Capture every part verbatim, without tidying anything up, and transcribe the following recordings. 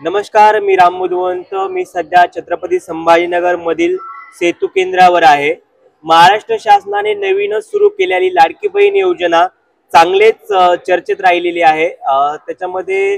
नमस्कार, मी राम मुदवंत। मी सध्या छत्रपती संभाजीनगर मधील सेतू केंद्रावर आहे। महाराष्ट्र शासनाने नवीनच सुरू केलेली लाडकी बहीण योजना चांगलेच चर्चेत राहिलेली आहे। त्याच्यामध्ये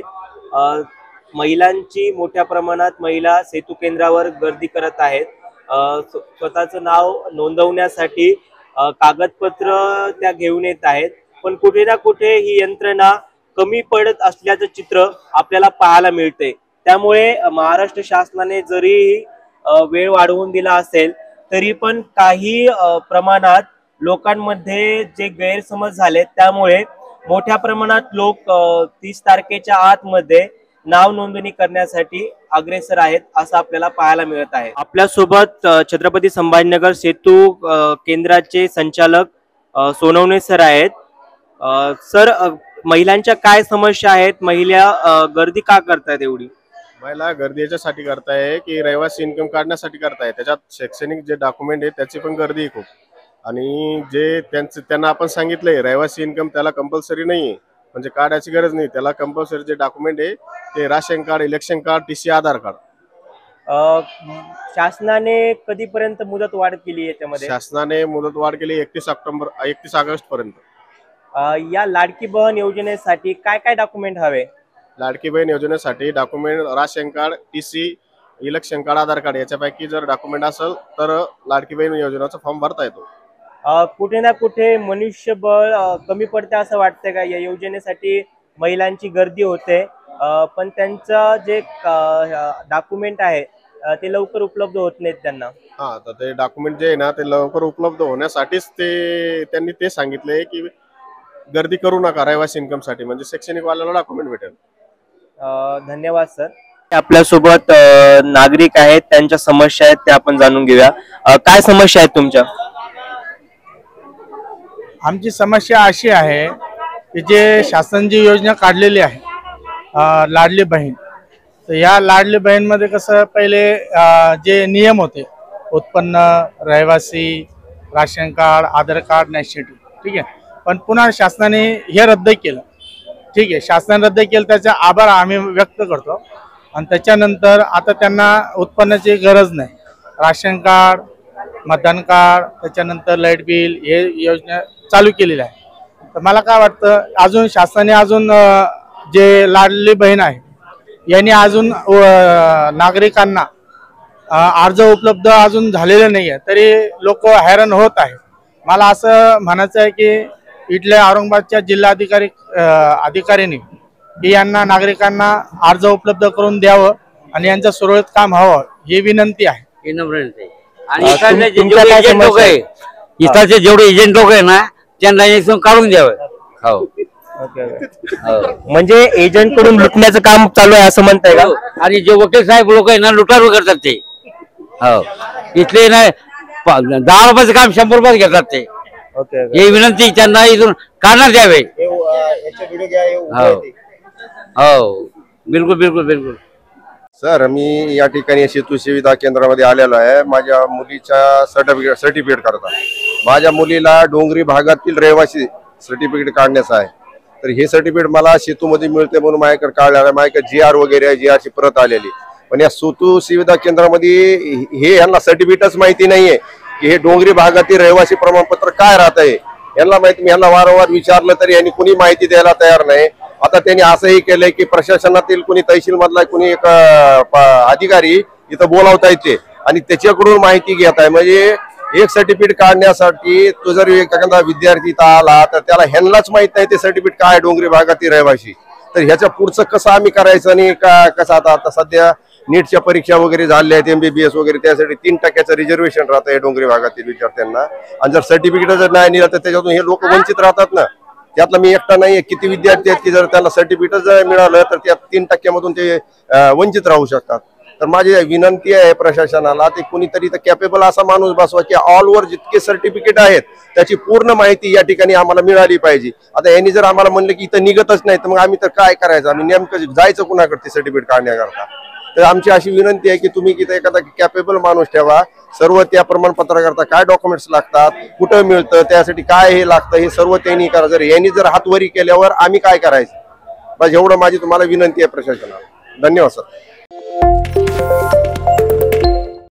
महिलांची मोठ्या प्रमाणात महिला सेतू केंद्रावर गर्दी करत आहेत। स्वतःचं नाव नोंदवण्यासाठी कागदपत्र त्या घेऊन येत आहेत, पण कुठे ना कुठे ही यंत्रणा कमी पडत असल्याचं चित्र आपल्याला पाहायला मिळते। त्यामुळे महाराष्ट्र शासनाने जरी वेळ वाढवून दिला असेल तरी पण काही प्रमाणात लोकांमध्ये जे गैरसमज झाले, त्यामुळे मोठ्या प्रमाणात लोक तीस तारखेच्या आत मध्ये नाव नोंदणी करण्यासाठी अग्रेसर आहेत असं आपल्याला पाहायला मिळत आहे। आपल्या सोबत छत्रपती संभाजीनगर सेतू केंद्राचे संचालक सोनवणे सर आहेत। सर, महिलांच्या काय समस्या आहेत? महिला गर्दी का करतात? एवढी महिला गर्दी याच्यासाठी करताय की रहिवासी इन्कम काढण्यासाठी करताय। त्याच्यात शैक्षणिक जे डॉक्युमेंट आहे त्याची पण गर्दी आहे खूप, आणि जे त्यांचं त्यांना आपण सांगितलंय रहिवासी इन्कम त्याला कंपल्सरी नाही आहे, म्हणजे काढायची गरज नाही। त्याला कंपल्सरी जे डॉक्युमेंट आहे ते ration card, election card, TC, Aadhaar card. शासनाने कधीपर्यंत मुदत वाढ केली याच्यामध्ये? शासनाने मुदत वाढ केली एकतीस ऑक्टोबर एकतीस ऑगस्ट पर्यंत। या लाडकी बहीण योजनेसाठी काय काय डॉक्युमेंट हवे? लाडकी बहीण योजनेसाठी document ration card, TC, election card, Aadhaar card याच्यापैकी जर डॉक्युमेंट असेल तर लाडकी बहीण योजनेचा फॉर्म भरता येतो। कुठे ना कुठे मनुष्यबळ कमी पडते असं वाटतं का? या योजनेसाठी महिलांची गर्दी होते, पण त्यांचं जे डॉक्युमेंट आहे ते लवकर उपलब्ध होत नाहीत त्यांना। हा, तर ते डॉक्युमेंट जे आहे ना ते लवकर उपलब्ध होण्यासाठीच ते त्यांनी ते सांगितलंय की गर्दी करू नका रहिवासी इन्कम साठी, म्हणजे शैक्षणिक वाल्याला डॉक्युमेंट भेटेल। धन्यवाद सर। आपल्यासोबत नागरिक आहेत, त्यांच्या समस्या आहेत त्या आपण जाणून घेऊया। काय समस्या आहेत तुमच्या? आमची समस्या अशी आहे की जे शासन जी योजना काढलेली आहे लाडली बहीण, तर या लाडली बहीण मध्ये कसं पहिले जे नियम होते उत्पन्न, रहिवासी, ration card, Aadhaar card, nationality, ठीक आहे, पण पुन्हा शासनाने हे रद्द केलं। ठीक आहे, शासनाने रद्द केलं, त्याचा आभार आम्ही व्यक्त करतो। आणि त्याच्यानंतर आता त्यांना उत्पन्नाची गरज नाही, राशन कार्ड, मतदान कार्ड, त्याच्यानंतर लाईट बिल हे योजना चालू केलेली आहे। तर मला काय वाटतं, अजून शासनाने अजून जे लाडली बहीण आहे यांनी अजून नागरिकांना अर्ज उपलब्ध अजून झालेले नाही आहे, तरी लोक हैराण होत आहे। मला असं म्हणायचं आहे की इथल्या औरंगाबादच्या जिल्हाधिकारी अधिकाऱ्यांनी यांना नागरिकांना अर्ज उपलब्ध करून द्यावं आणि यांचं सुरळीत काम व्हावं ही विनंती आहे। आणि इथाचे जेवढे एजंट लोक आहे ना त्यांना इथून काढून द्यावं। हो, म्हणजे एजंट कडून लुटण्याचं काम चालू आहे असं म्हणताय का? आणि जे वकील साहेब लोक आहे ना लुटारू करतात ते। हो, इथले ना दहा रुपयाचं काम शंभर रुपये घेतात ते। ही विनंती त्यांना इथून काढण्यात द्यावे। हो, बिलकुल बिलकुल बिलकुल। सर, मी या ठिकाणी सेतू सुविधा केंद्रामध्ये आलेलो आहे माझ्या मुलीच्या सर्टिफिकेट सर्टिफिकेट करता। माझ्या मुलीला डोंगरी भागातील रहिवासी सर्टिफिकेट काढण्याचं आहे, तर हे सर्टिफिकेट मला सेतूमध्ये मिळते म्हणून माझ्याकडे काढलं आहे। माझ्याकडे जी आर वगैरे आहे, जी आरची प्रत आलेली, पण या सेतू सुविधा केंद्रामध्ये हे यांना सर्टिफिकेटच माहिती नाहीये की हे डोंगरी भागातील रहिवासी प्रमाणपत्र काय राहत आहे। यांना माहिती, मी यांना वारंवार विचारलं तरी यांनी कुणी माहिती द्यायला तयार नाही। आता त्यांनी असंही केलंय की प्रशासनातील कुणी तहसील मधला कुणी एक अधिकारी इथं बोलावता येते आणि त्याच्याकडून माहिती घेत आहे। म्हणजे एक सर्टिफिकेट काढण्यासाठी तो जर एखादा विद्यार्थी इथं आला तर त्याला ह्यांनाच माहित नाही ते सर्टिफिकेट काय डोंगरी भागातील रहिवासी, तर ह्याच्या पुढचं कसं आम्ही करायचं आणि का कसं। आता आता सध्या नीटच्या परीक्षा वगैरे झाल्या आहेत, एमबीबीएस वगैरे, त्यासाठी तीन टक्क्याचं रिझर्वेशन राहतं या डोंगरी भागातील विद्यार्थ्यांना, आणि जर सर्टिफिकेट जर नाही निघालं तर त्याच्यातून हे लोक वंचित राहतात ना। त्यातला मी एकटा नाही, किती विद्यार्थी आहेत की जर त्यांना सर्टिफिकेट जर मिळालं तर त्या तीन टक्क्यामधून ते वंचित राहू शकतात। तर माझी विनंती आहे प्रशासनाला, ते कुणीतरी तर कॅपेबल असा माणूस बसवा की ऑल ओव्हर जितके सर्टिफिकेट आहेत त्याची पूर्ण माहिती या ठिकाणी आम्हाला मिळाली पाहिजे। आता यांनी जर आम्हाला म्हणलं की इथं निघतच नाही तर मग आम्ही तर काय करायचं? आम्ही नेमकं जायचं कुणाकडे सर्टिफिकेट काढण्याकरता? तर आमची अशी विनंती आहे की तुम्ही तिथे एखादा कॅपेबल माणूस ठेवा, सर्व त्या प्रमाणपत्राकरता काय डॉक्युमेंट्स लागतात, कुठं मिळतं, त्यासाठी काय हे लागतं हे सर्व त्यांनी करा। जर यांनी जर हातवरी केल्यावर आम्ही काय करायचं? बस एवढं माझी तुम्हाला विनंती आहे प्रशासनाला। धन्यवाद सर।